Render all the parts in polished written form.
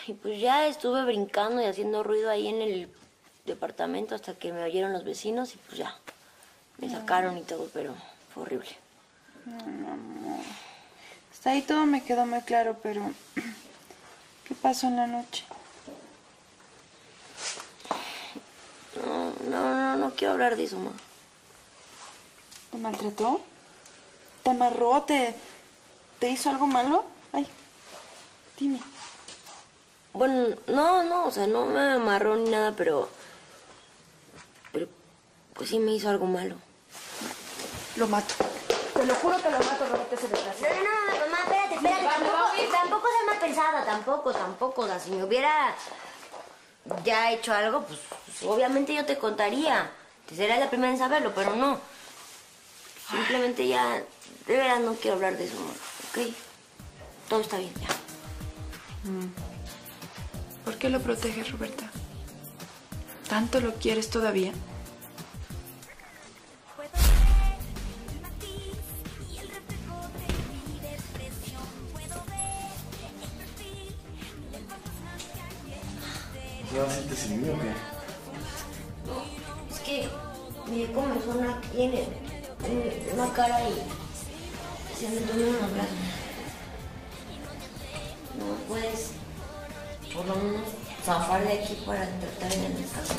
Y pues ya estuve brincando y haciendo ruido ahí en el departamento hasta que me oyeron los vecinos y pues ya me sacaron y todo, pero fue horrible. No, amor. Hasta ahí todo me quedó muy claro, pero ¿qué pasó en la noche? No quiero hablar de eso, ma. ¿Te maltrató? ¿Te amarró? ¿Te hizo algo malo? Ay, dime. Bueno, no, o sea, no me amarró ni nada, pero pues sí me hizo algo malo. Lo mato. Te lo juro que lo mato, Roberto, ese desgraciado. No, mamá, espérate. Tampoco sea mal pensada, tampoco. O sea, si me hubiera ya hecho algo, pues obviamente yo te contaría. Te sería la primera en saberlo, pero no. Simplemente ya, de verdad no quiero hablar de eso, amor, ¿ok? Todo está bien, ya. ¿Por qué lo proteges, Roberta? ¿Tanto lo quieres todavía? ¿No vas a irte sin mí o qué? No, es que me comezón aquí en una cara y se me tomó los brazos. No puedes por lo menos zafar de aquí para tratar de descansar.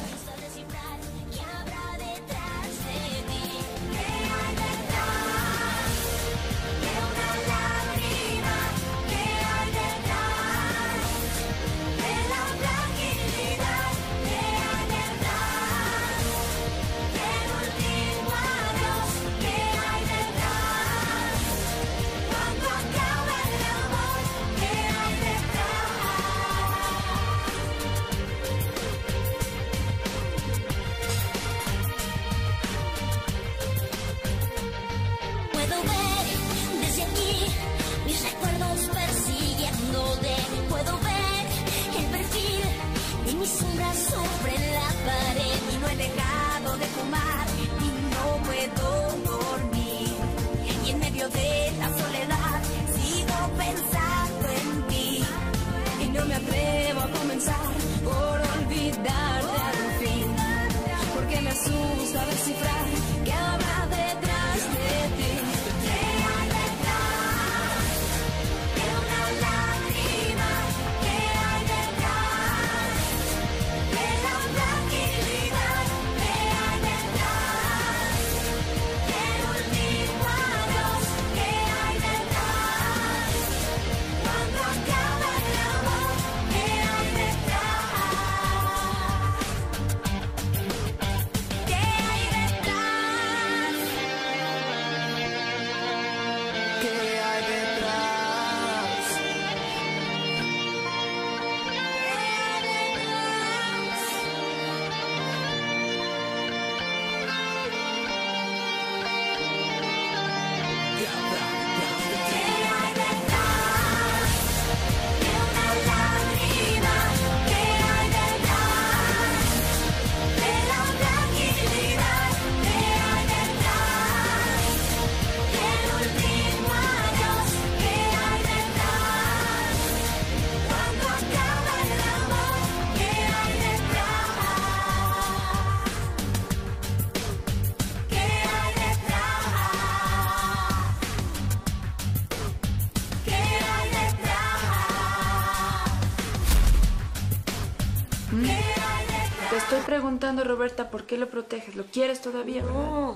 Te estoy preguntando, Roberta, ¿por qué lo proteges? ¿Lo quieres todavía? No,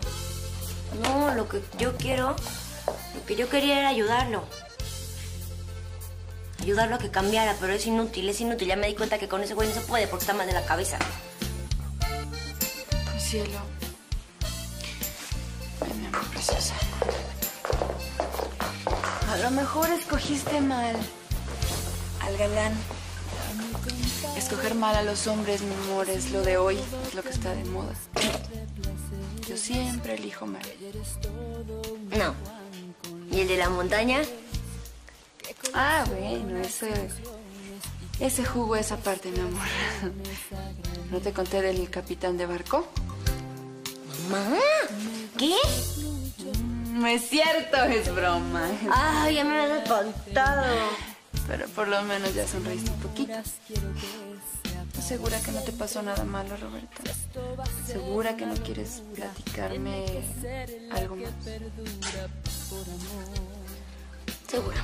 lo que yo quería era ayudarlo. Ayudarlo a que cambiara, pero es inútil. Ya me di cuenta que con ese güey no se puede porque está mal de la cabeza. Cielo. Ay, mi amor preciosa. A lo mejor escogiste mal al galán. Escoger mal a los hombres, mi amor, es lo de hoy, es lo que está de moda. Yo siempre elijo mal. No. ¿Y el de la montaña? Ah, bueno, ese jugo, esa parte, mi amor. ¿No te conté del capitán de barco? ¿Mamá? ¿Qué? No es cierto, es broma. Ay, ya me habías espantado. Pero por lo menos ya sonreíste un poquito. ¿Estás segura que no te pasó nada malo, Roberta? ¿Segura que no quieres platicarme algo más? Segura.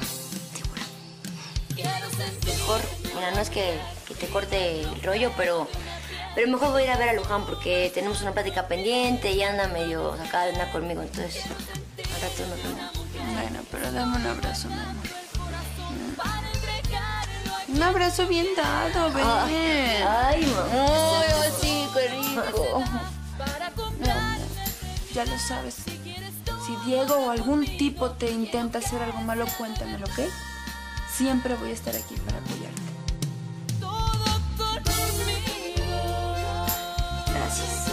Mejor, mira, no es que te corte el rollo, pero mejor voy a ir a ver a Luján porque tenemos una plática pendiente y anda medio sacada de onda conmigo, entonces al rato nos vemos. Bueno, pero dame un abrazo, mi amor. Un abrazo bien dado, ven. Ay, mamá. Ay, sí, qué rico. Ya lo sabes. Si Diego o algún tipo te intenta hacer algo malo, cuéntamelo, ¿ok? Siempre voy a estar aquí para apoyarte. Gracias.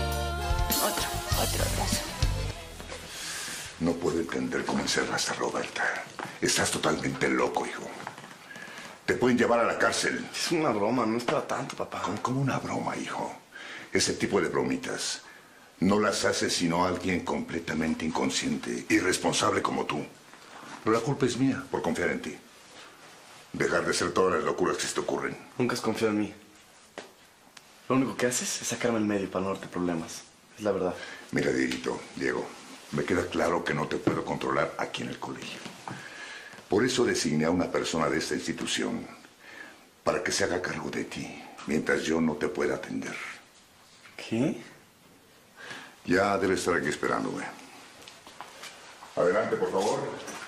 Otro abrazo. No puedo entender cómo encerraste a Roberta. Estás totalmente loco, hijo. Te pueden llevar a la cárcel. Es una broma, no es para tanto, papá. ¿Cómo una broma, hijo? Ese tipo de bromitas no las hace sino alguien completamente inconsciente, irresponsable como tú. Pero la culpa es mía por confiar en ti. Dejar de hacer todas las locuras que se te ocurren. Nunca has confiado en mí. Lo único que haces es sacarme en medio para no darte problemas. Es la verdad. Mira, Diego, me queda claro que no te puedo controlar aquí en el colegio. Por eso designé a una persona de esta institución para que se haga cargo de ti, mientras yo no te pueda atender. ¿Qué? Ya debe estar aquí esperándome. Adelante, por favor.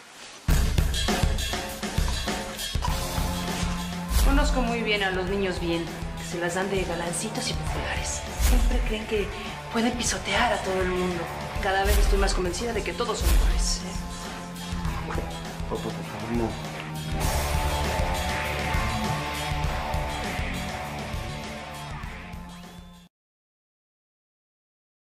Conozco muy bien a los niños bien, que se las dan de galancitos y populares. Siempre creen que pueden pisotear a todo el mundo. Cada vez estoy más convencida de que todos son iguales. Papá, por favor, no.